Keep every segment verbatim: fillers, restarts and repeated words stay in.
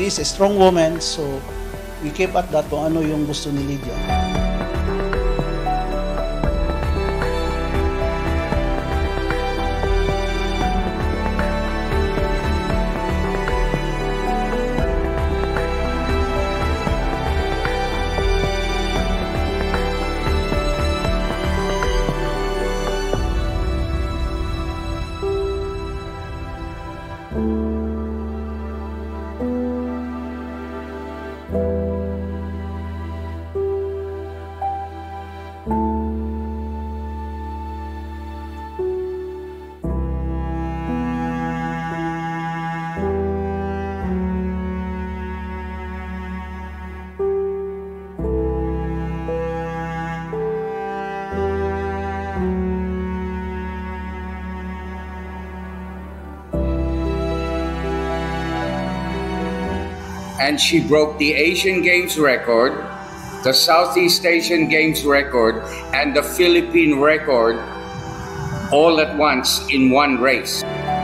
she is a strong woman, so we keep at that kung ano yung gusto ni Lydia. And she broke the Asian Games record, the Southeast Asian Games record, and the Philippine record all at once in one race.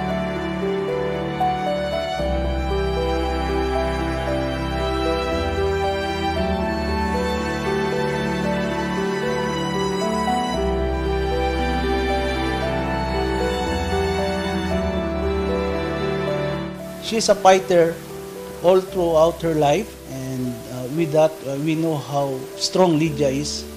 She's a fighter all throughout her life, and uh, with that, uh, we know how strong Lydia is.